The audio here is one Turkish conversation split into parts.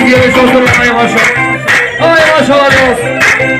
Geçmiş olsun. Ay maşallah. Ay maşallah olsun.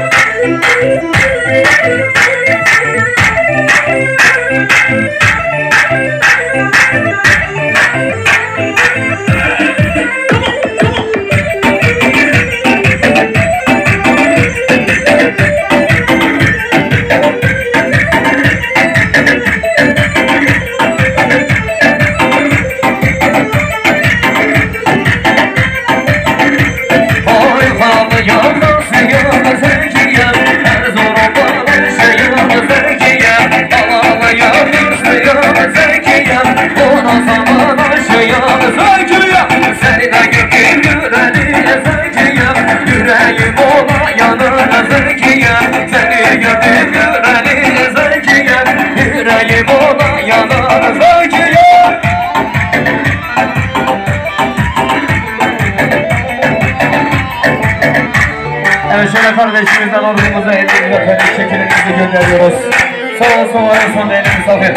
Evet şöyle kardeşimizden ordumuza elini öpelim, şekerimizi gönderiyoruz. Sağ olsun, var olsun değerli misafir.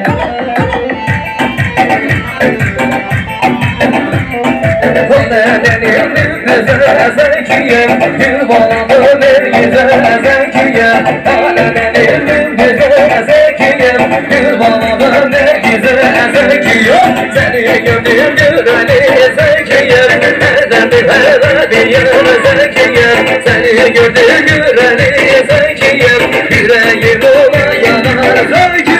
Gül bağladı bir güzel zekiye, alemin güzel zekiye, gül bağladı bir güzel zekiye, seni gördüm güreli zekiye, neden bir zekiye, seni gördüm güreli zekiye, yüreğim ona yanar zekiye.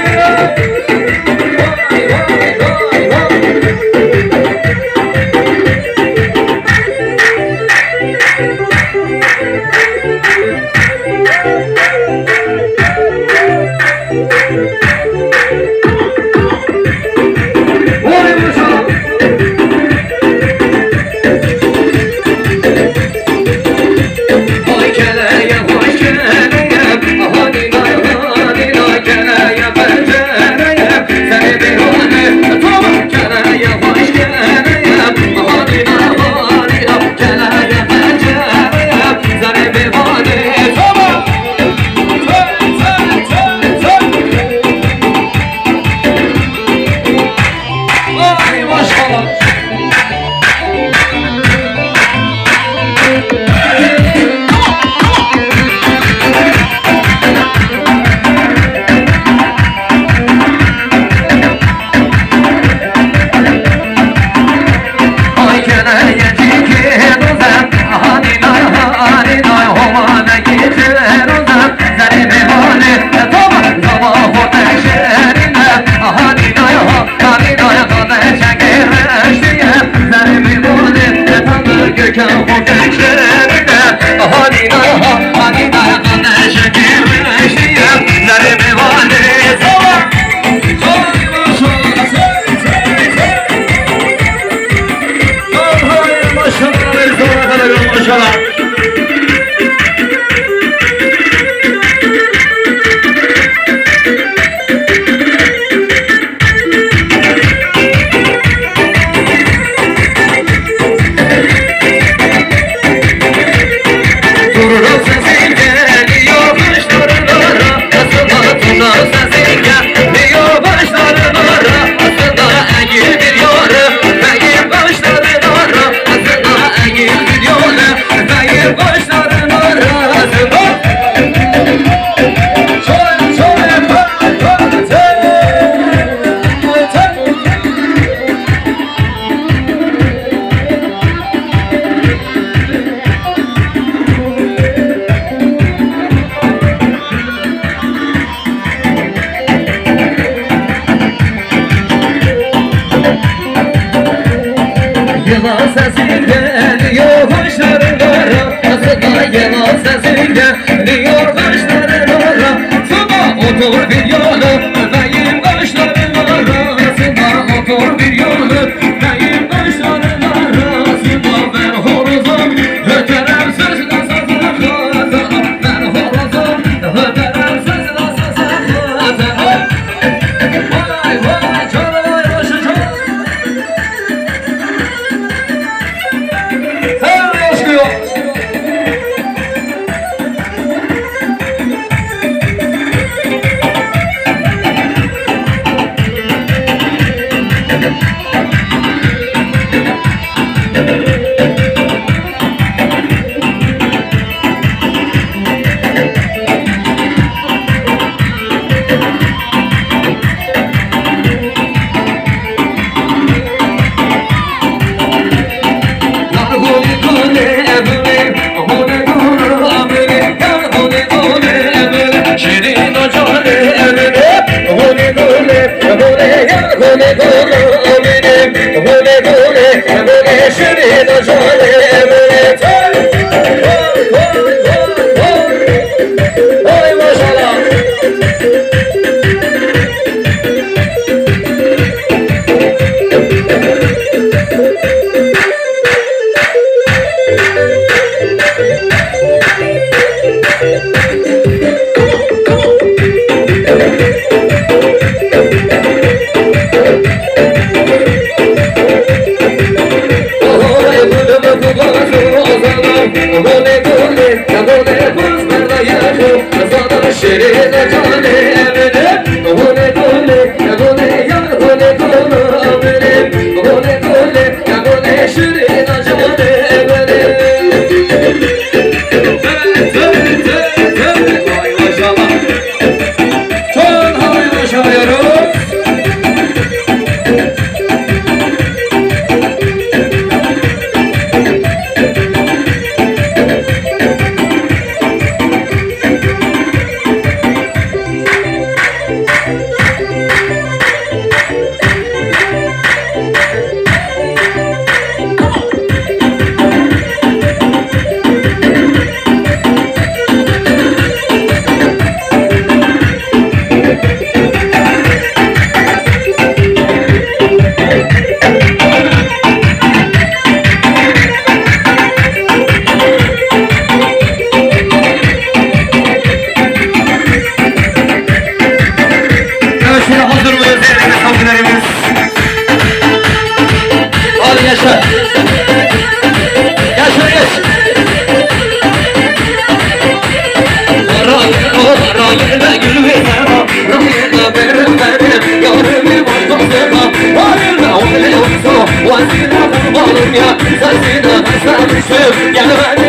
Yılan sesin geliyor kaşlarına, aslında yılan sesin geliyor kaşlarına. Sabah otur bir yolu, öpeyim kaşlarına, aslında otur bir yolu, öpeyim kaşlarına, aslında ben horozum, öterim sözüne sazına kazana, ben horozum, öterim sözüne sazına kazana. Vay vay canım vay başa canım. Gel şöyle geç. Rayına gül verme, rayına verin verin, yarımı başlasana. Rayına öyle olsa, vazine kurbanım ya, sesine sarmışım, gel ben